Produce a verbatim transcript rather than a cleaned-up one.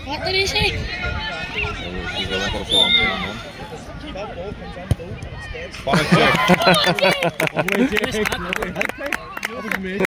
What did he say? Ball comes undue and it's dead.